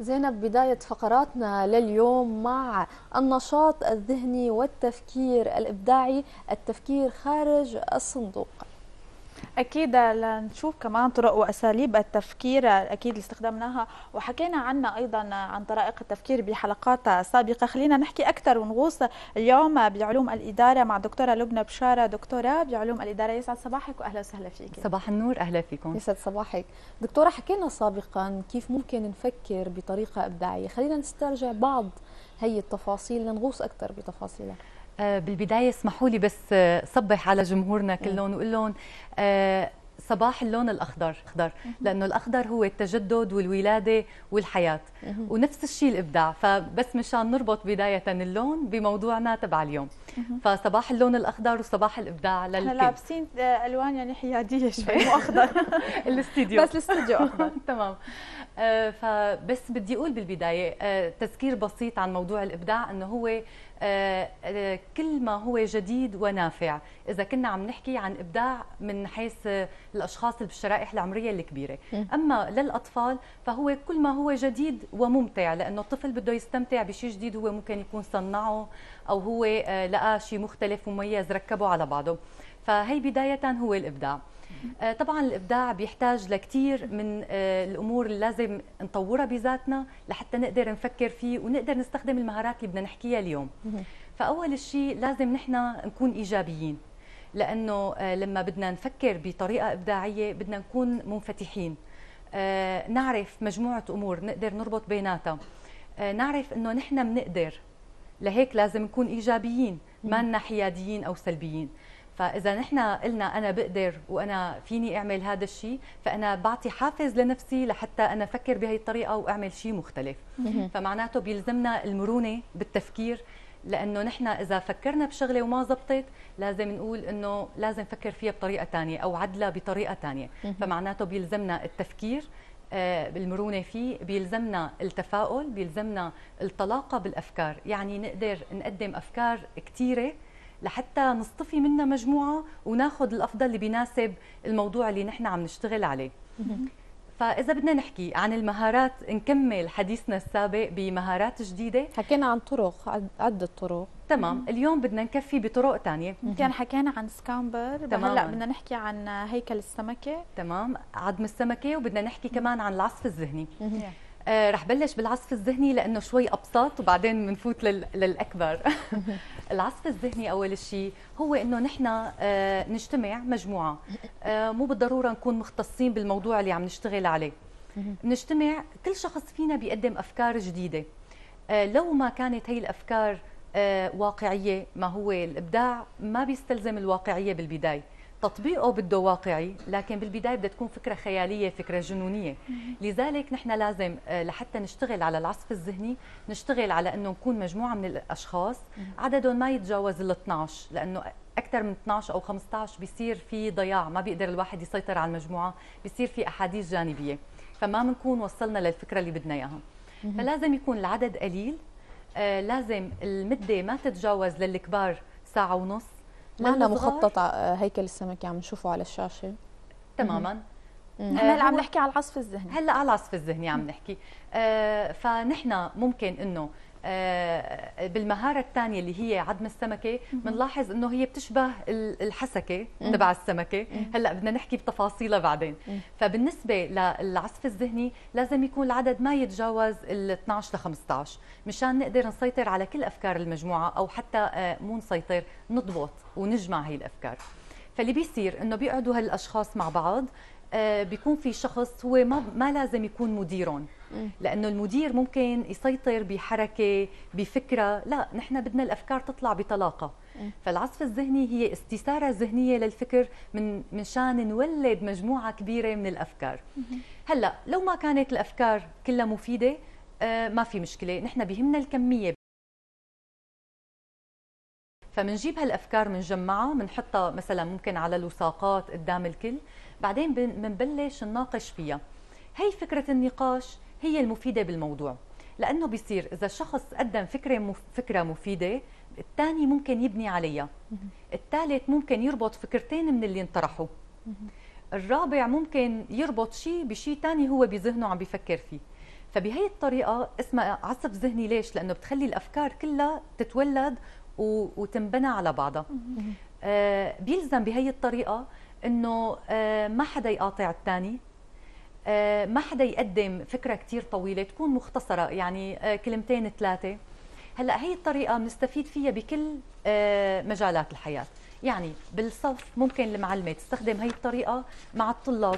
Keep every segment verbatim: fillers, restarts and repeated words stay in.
زينب، بداية فقراتنا لليوم مع النشاط الذهني والتفكير الإبداعي، التفكير خارج الصندوق. أكيد لنشوف كمان طرق وأساليب التفكير أكيد اللي استخدمناها وحكينا عنها أيضا عن طرائق التفكير بحلقات سابقة. خلينا نحكي أكثر ونغوص اليوم بعلوم الإدارة مع دكتورة لبنى بشارة، دكتورة بعلوم الإدارة. يسعد صباحك وأهلا وسهلا فيك. صباح النور، أهلا فيكم. يسعد صباحك دكتورة. حكينا سابقا كيف ممكن نفكر بطريقة إبداعية، خلينا نسترجع بعض هي التفاصيل لنغوص أكثر بتفاصيلها. بالبداية اسمحوا لي بس صبح على جمهورنا كلهم وقول لهم صباح اللون الأخضر، أخضر لأنه الأخضر هو التجدد والولادة والحياة، ونفس الشيء الإبداع. فبس مشان نربط بداية اللون بموضوعنا تبع اليوم، فصباح اللون الأخضر وصباح الإبداع للكل. احنا لابسين ألوان يعني حيادية شوي، مو أخضر. الاستديو بس الاستديو أخضر. تمام. آه فبس بدي أقول بالبداية آه تذكير بسيط عن موضوع الإبداع، أنه هو آه آه كل ما هو جديد ونافع. إذا كنا عم نحكي عن إبداع من حيث آه الأشخاص اللي بالشرائح العمرية الكبيرة، أما للأطفال فهو كل ما هو جديد وممتع، لأنه الطفل بده يستمتع بشيء جديد هو ممكن يكون صنعه أو هو آه لقى شيء مختلف ومميز ركبه على بعضه. فهي بداية هو الإبداع. طبعا الإبداع بيحتاج لكثير من الأمور اللي لازم نطورها بذاتنا لحتى نقدر نفكر فيه ونقدر نستخدم المهارات اللي بدنا نحكيها اليوم. فأول شيء لازم نحن نكون إيجابيين، لأنه لما بدنا نفكر بطريقة إبداعية بدنا نكون منفتحين، نعرف مجموعة أمور نقدر نربط بيناتها، نعرف أنه نحن بنقدر. لهيك لازم نكون إيجابيين، ما لنا حياديين أو سلبيين. فإذا نحن قلنا أنا بقدر وأنا فيني أعمل هذا الشيء، فأنا بعطي حافز لنفسي لحتى أنا أفكر بهي الطريقة وأعمل شيء مختلف. فمعناته بيلزمنا المرونة بالتفكير، لأنه نحن إذا فكرنا بشغلة وما زبطت لازم نقول إنه لازم نفكر فيها بطريقة ثانية أو عدلها بطريقة ثانية. فمعناته بيلزمنا التفكير بالمرونة فيه، بيلزمنا التفاؤل، بيلزمنا الطلاقة بالأفكار، يعني نقدر نقدم أفكار كثيرة لحتى نصطفي منها مجموعة وناخذ الأفضل اللي بيناسب الموضوع اللي نحن عم نشتغل عليه. فإذا بدنا نحكي عن المهارات، نكمل حديثنا السابق بمهارات جديدة. حكينا عن طرق، عدة طرق. تمام. اليوم بدنا نكفي بطرق ثانية. كان حكينا عن سكامبر، هلا بدنا نحكي عن هيكل السمكة. تمام، عظم السمكة، وبدنا نحكي كمان عن العصف الذهني. آه رح بلش بالعصف الذهني لأنه شوي أبسط وبعدين بنفوت لل... للأكبر. العصف الذهني أول شيء هو إنه نحن آه نجتمع مجموعة، آه مو بالضرورة نكون مختصين بالموضوع اللي عم نشتغل عليه. نجتمع، كل شخص فينا بيقدم أفكار جديدة. آه لو ما كانت هي الأفكار آه واقعية، ما هو الإبداع ما بيستلزم الواقعية بالبداية، تطبيقه بده واقعي، لكن بالبدايه بدها تكون فكره خياليه، فكره جنونيه. لذلك نحن لازم لحتى نشتغل على العصف الذهني نشتغل على انه نكون مجموعه من الاشخاص عددهم ما يتجاوز ال اثنعش، لانه اكثر من اثنعش او خمسطعش بيصير في ضياع، ما بيقدر الواحد يسيطر على المجموعه، بيصير في احاديث جانبيه، فما بنكون وصلنا للفكره اللي بدنا اياها. فلازم يكون العدد قليل، آه لازم المده ما تتجاوز للكبار ساعه ونص. معنا مخطط هيكل السمكة عم نشوفه على الشاشة. تماما. نحن هلا عم نحكي على العصف الذهني. هلا على العصف الذهني عم نحكي. آه فنحن ممكن انه آه بالمهارة الثانية اللي هي عدم السمكة بنلاحظ انه هي بتشبه الحسكة تبع السمكة. هلا بدنا نحكي بتفاصيلها بعدين. فبالنسبة للعصف الذهني لازم يكون العدد ما يتجاوز ال اثنعش ل خمسطعش مشان نقدر نسيطر على كل افكار المجموعة، او حتى آه مو نسيطر، نضبط ونجمع هي الافكار. فاللي بيصير انه بيقعدوا هالاشخاص مع بعض، آه بيكون في شخص هو ما ما لازم يكون مديرهم، لانه المدير ممكن يسيطر بحركه بفكره، لا نحن بدنا الافكار تطلع بطلاقه. فالعصف الذهني هي استثاره ذهنيه للفكر من منشان نولد مجموعه كبيره من الافكار. هلا لو ما كانت الافكار كلها مفيده آه ما في مشكله، نحن بيهمنا الكميه. فمنجيب هالافكار منجمعها، بنحطها مثلا ممكن على لصاقات قدام الكل، بعدين بنبلش نناقش فيها. هي فكره النقاش هي المفيده بالموضوع، لانه بيصير اذا الشخص قدم فكره مف... فكره مفيده، الثاني ممكن يبني عليها، الثالث ممكن يربط فكرتين من اللي انطرحوا، الرابع ممكن يربط شيء بشيء ثاني هو بذهنه عم بيفكر فيه. فبهي الطريقه اسمها عصف ذهني. ليش؟ لانه بتخلي الافكار كلها تتولد وتنبنى على بعضها. آه بيلزم بهي الطريقه انه آه ما حدا يقاطع الثاني، آه ما حدا يقدم فكره كثير طويله، تكون مختصره، يعني آه كلمتين ثلاثه. هلا هي الطريقه بنستفيد فيها بكل آه مجالات الحياه. يعني بالصف ممكن المعلمه تستخدم هي الطريقه مع الطلاب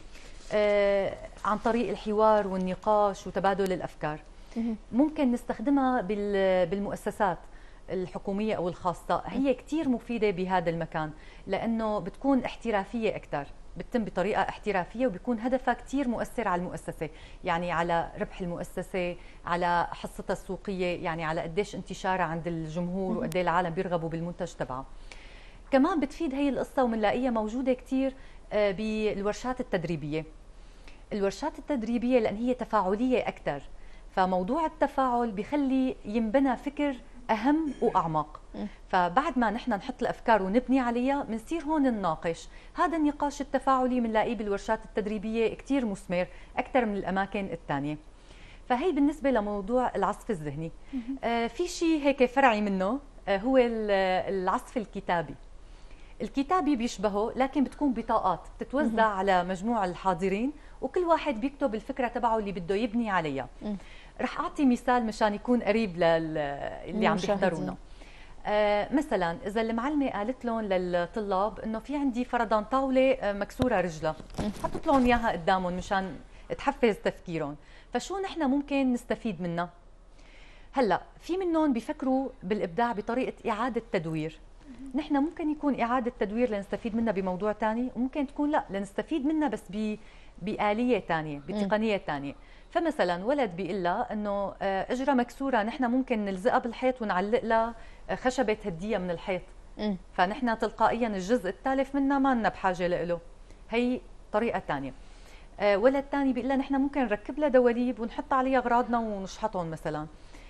آه عن طريق الحوار والنقاش وتبادل الافكار. ممكن نستخدمها بالمؤسسات الحكومية أو الخاصة، هي كتير مفيدة بهذا المكان لأنه بتكون احترافية أكثر، بتتم بطريقة احترافية وبيكون هدفها كتير مؤثر على المؤسسة، يعني على ربح المؤسسة، على حصتها السوقية، يعني على قديش انتشارها عند الجمهور وقديش العالم بيرغبوا بالمنتج تبعها. كمان بتفيد هي القصة ومنلاقيها موجودة كتير بالورشات التدريبية. الورشات التدريبية لأن هي تفاعلية أكثر، فموضوع التفاعل بيخلي ينبنى فكر أهم وأعمق. فبعد ما نحن نحط الأفكار ونبني عليها بنصير هون نناقش. هذا النقاش التفاعلي بنلاقيه بالورشات التدريبية كتير مثمر أكثر من الأماكن الثانية. فهي بالنسبة لموضوع العصف الذهني. آه في شيء هيك فرعي منه آه هو العصف الكتابي. الكتابي بيشبهه لكن بتكون بطاقات بتتوزع على مجموعة الحاضرين وكل واحد بيكتب الفكرة تبعه اللي بده يبني عليها. رح أعطي مثال مشان يكون قريب للي عم بيحضرونا. آه مثلا إذا المعلمة قالت لهم للطلاب إنه في عندي فرضاً طاولة مكسورة رجلها، حطت لهم إياها قدامهم مشان تحفز تفكيرهم، فشو نحن ممكن نستفيد منها؟ هلا في منهم بيفكروا بالإبداع بطريقة إعادة تدوير. نحن ممكن يكون إعادة تدوير لنستفيد منها بموضوع ثاني، وممكن تكون لا لنستفيد منها بس ب بآلية ثانية، بتقنية ثانية. فمثلا ولد بيقول لها انه اجرة مكسورة نحن ممكن نلزقها بالحيط ونعلق لها خشبة هدية من الحيط. م. فنحن تلقائيا الجزء التالف منها ما لنا بحاجة له. هي طريقة ثانية. ولد ثاني بيقول لها نحن ممكن نركب لها دواليب ونحط عليها اغراضنا ونشحطهم مثلا.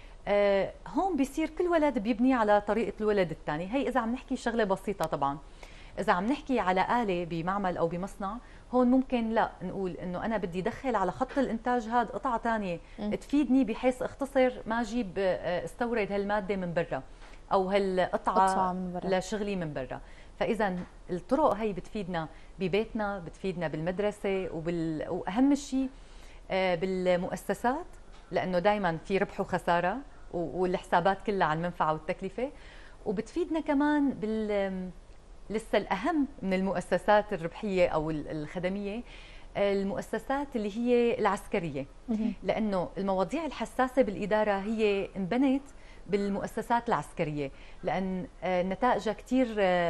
هون بيصير كل ولد بيبني على طريقة الولد الثاني. هي إذا عم نحكي شغلة بسيطة طبعا. إذا عم نحكي على آلة بمعمل أو بمصنع، هون ممكن لا نقول إنه أنا بدي دخل على خط الإنتاج هذا قطعة ثانية تفيدني بحيث اختصر ما أجيب استورد هالمادة من برا أو هالقطعة لشغلي من برا. فإذا الطرق هي بتفيدنا ببيتنا، بتفيدنا بالمدرسة، وبال... وأهم شيء بالمؤسسات لأنه دائما في ربح وخسارة والحسابات كلها عن المنفعة والتكلفة، وبتفيدنا كمان بال لسه الأهم من المؤسسات الربحية أو الخدمية، المؤسسات اللي هي العسكرية، لأنه المواضيع الحساسة بالإدارة هي انبنت بالمؤسسات العسكرية، لأن نتائجها كتير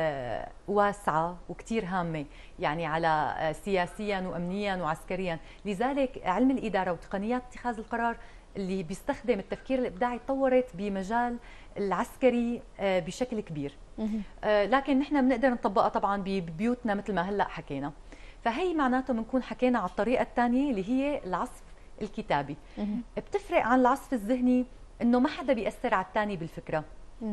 واسعة وكتير هامة، يعني على سياسيا وأمنيا وعسكريا. لذلك علم الإدارة وتقنيات اتخاذ القرار اللي بيستخدم التفكير الإبداعي تطورت بمجال العسكري بشكل كبير. لكن نحن بنقدر نطبقها طبعا ببيوتنا مثل ما هلا حكينا. فهي معناته بنكون حكينا على الطريقة الثانية اللي هي العصف الكتابي. بتفرق عن العصف الذهني انه ما حدا بيأثر على الثاني بالفكرة.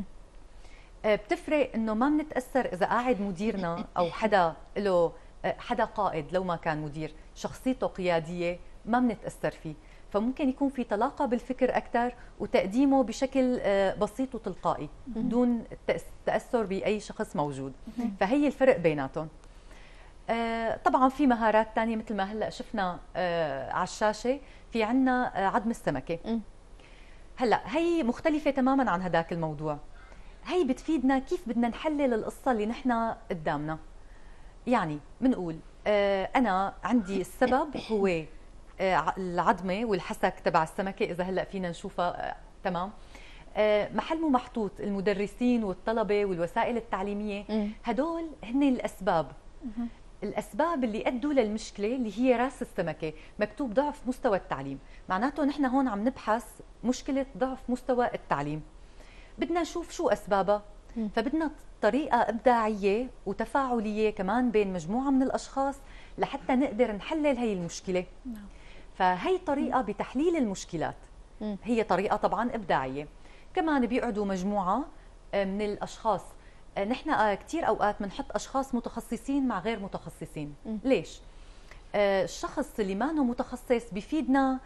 بتفرق انه ما بنتأثر اذا قاعد مديرنا او حدا له حدا قائد، لو ما كان مدير شخصيته قيادية ما بنتأثر فيه، فممكن يكون في طلاقة بالفكر أكثر وتقديمه بشكل بسيط وتلقائي دون التأثر بأي شخص موجود. فهي الفرق بيناتهم. طبعا في مهارات ثانية مثل ما هلأ شفنا على الشاشة، في عنا عدم السمكة. هلأ هي مختلفة تماما عن هداك الموضوع. هي بتفيدنا كيف بدنا نحلل القصة اللي نحن قدامنا. يعني بنقول أنا عندي السبب هو العظمه والحسك تبع السمكه، اذا هلا فينا نشوفها تمام. محل مو محطوط المدرسين والطلبه والوسائل التعليميه، هدول هن الاسباب. الاسباب اللي ادوا للمشكله اللي هي راس السمكه، مكتوب ضعف مستوى التعليم، معناته نحن هون عم نبحث مشكله ضعف مستوى التعليم. بدنا نشوف شو اسبابها، فبدنا طريقه ابداعيه وتفاعليه كمان بين مجموعه من الاشخاص لحتى نقدر نحلل هي المشكله. فهي طريقة بتحليل المشكلات، هي طريقة طبعا إبداعية. كمان بيقعدوا مجموعة من الأشخاص. نحن كتير أوقات بنحط أشخاص متخصصين مع غير متخصصين. ليش؟ الشخص اللي ما هو متخصص بيفيدنا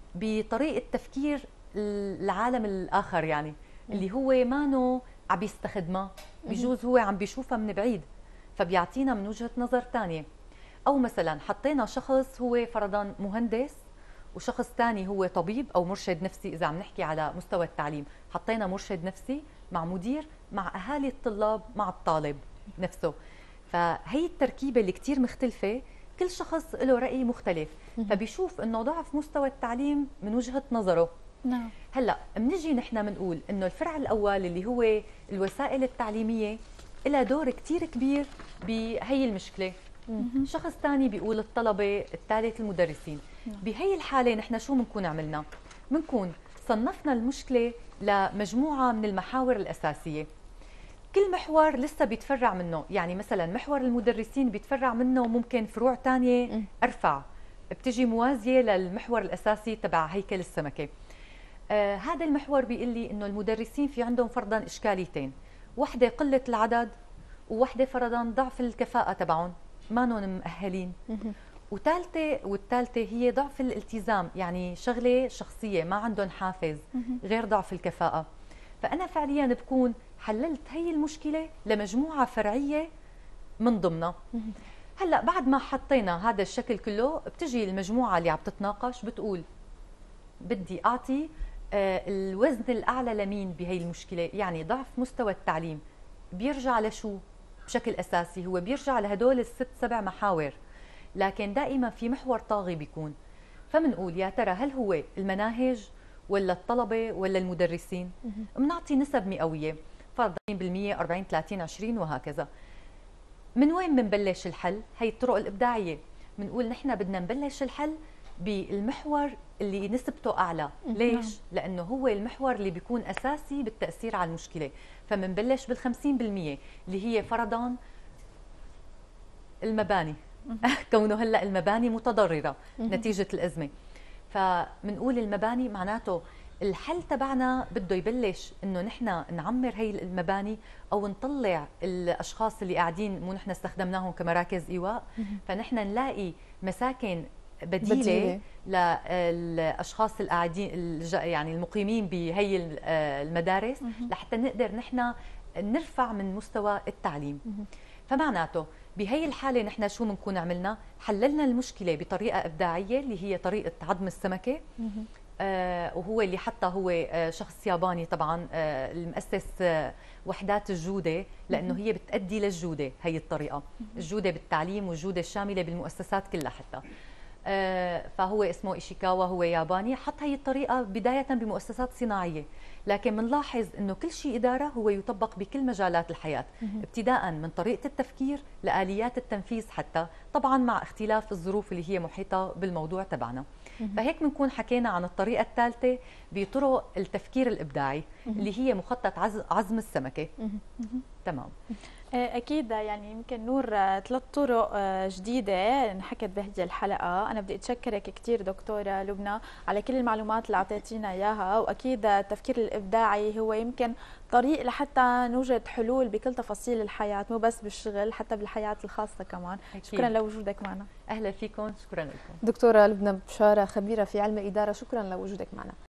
بطريقه تفكير العالم الاخر، يعني اللي هو مانو عم بيستخدمها، بجوز هو عم بيشوفها من بعيد فبيعطينا من وجهه نظر ثانيه. او مثلا حطينا شخص هو فرضا مهندس وشخص ثاني هو طبيب او مرشد نفسي، اذا عم نحكي على مستوى التعليم حطينا مرشد نفسي مع مدير مع اهالي الطلاب مع الطالب نفسه، فهي التركيبه اللي كثير مختلفه، كل شخص له راي مختلف، فبيشوف انه ضعف مستوى التعليم من وجهه نظره. نعم. هلا بنجي نحن بنقول انه الفرع الاول اللي هو الوسائل التعليميه لها دور كثير كبير بهي المشكله. شخص ثاني بيقول الطلبه، الثالث المدرسين. بهي الحاله نحن شو بنكون عملنا؟ بنكون صنفنا المشكله لمجموعه من المحاور الاساسيه، كل محور لسه بيتفرع منه، يعني مثلا محور المدرسين بيتفرع منه ممكن فروع ثانيه ارفع بتجي موازيه للمحور الاساسي تبع هيكل السمكه. آه هذا المحور بيقول لي انه المدرسين في عندهم فرضا اشكاليتين، وحده قله العدد ووحده فرضا ضعف الكفاءه تبعهم، مانن مؤهلين، وثالثه والثالثه هي ضعف الالتزام، يعني شغله شخصيه ما عندهم حافز غير ضعف الكفاءه. فانا فعليا بكون حللت هي المشكله لمجموعه فرعيه من ضمنها. هلا بعد ما حطينا هذا الشكل كله بتجي المجموعه اللي عم تتناقش بتقول بدي اعطي الوزن الاعلى لمين بهي المشكله، يعني ضعف مستوى التعليم بيرجع لشو بشكل اساسي؟ هو بيرجع لهدول الست سبع محاور، لكن دائما في محور طاغي بيكون. فمنقول يا ترى هل هو المناهج ولا الطلبه ولا المدرسين؟ بنعطي نسب مئويه، فرض ثلاثين بالمئة أربعين ثلاثين عشرين وهكذا. من وين بنبلش الحل؟ هي الطرق الابداعيه. بنقول نحن بدنا نبلش الحل بالمحور اللي نسبته اعلى، ليش؟ لانه هو المحور اللي بيكون اساسي بالتاثير على المشكله، فبنبلش بالخمسين بالمئة اللي هي فرضا المباني كونه هلا المباني متضرره نتيجه الازمه، فبنقول المباني معناته الحل تبعنا بده يبلش انه نحن نعمر هي المباني او نطلع الاشخاص اللي قاعدين، مو نحن استخدمناهم كمراكز ايواء، فنحن نلاقي مساكن بديله, بديلة. للاشخاص القاعدين يعني المقيمين بهي المدارس لحتى نقدر نحن نرفع من مستوى التعليم. فمعناته بهي الحاله نحن شو بنكون عملنا؟ حللنا المشكله بطريقه ابداعيه اللي هي طريقه عظم السمكه، آه وهو اللي حتى هو آه شخص ياباني طبعا، آه المؤسس آه وحدات الجوده، لانه هي بتؤدي للجوده. هي الطريقه الجوده بالتعليم والجوده الشامله بالمؤسسات كلها حتى. آه فهو اسمه إيشيكاوا، هو ياباني، حط هي الطريقه بدايه بمؤسسات صناعيه، لكن بنلاحظ انه كل شيء اداره هو يطبق بكل مجالات الحياه، ابتداء من طريقه التفكير لاليات التنفيذ، حتى طبعا مع اختلاف الظروف اللي هي محيطه بالموضوع تبعنا. فهيك بنكون حكينا عن الطريقه الثالثه بطرق التفكير الابداعي اللي هي مخطط عزم السمكه. تمام. أكيد، يعني يمكن نور ثلاث طرق جديدة انحكت بهذه الحلقة. أنا بدي أتشكرك كثير دكتورة لبنى على كل المعلومات اللي أعطيتينا إياها، وأكيد التفكير الإبداعي هو يمكن طريق لحتى نوجد حلول بكل تفاصيل الحياة، مو بس بالشغل، حتى بالحياة الخاصة كمان. أكيد. شكرا لوجودك معنا. أهلا فيكم، شكرا لكم. دكتورة لبنى بشارة، خبيرة في علم الإدارة، شكرا لوجودك معنا.